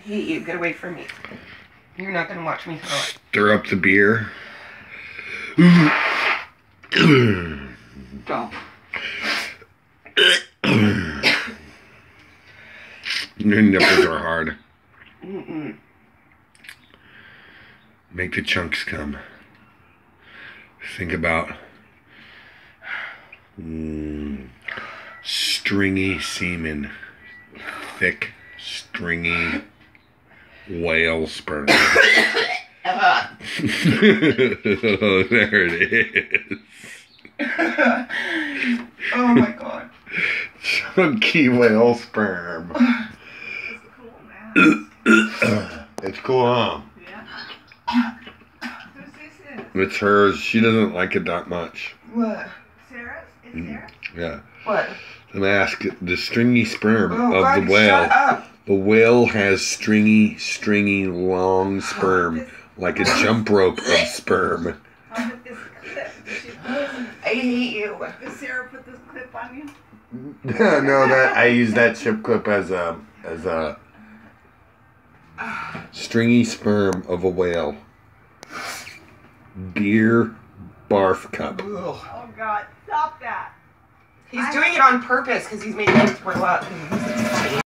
hate you. Get away from me. You're not gonna watch me throw it. Stir up the beer. Don't. Your nipples are hard. Mm-mm. Make the chunks come. Think about stringy semen. Thick, stringy whale sperm. Oh, there it is. Oh my god. Chunky whale sperm. It's cool, man. It's cool, huh? Yeah. Who's this is? It's hers. She doesn't like it that much. What? Sarah's? Is Sarah? Yeah. What? Let me ask the stringy sperm Oh, of God, the whale. shut up. The whale has stringy, long sperm, like a jump rope of sperm. I'll put this clip. I hate you. Does Sarah put this clip on you? No, that I use that chip clip as a stringy sperm of a whale. Beer barf cup. Ugh. Oh, God. Stop that. He's doing it on purpose because he's making me throw up.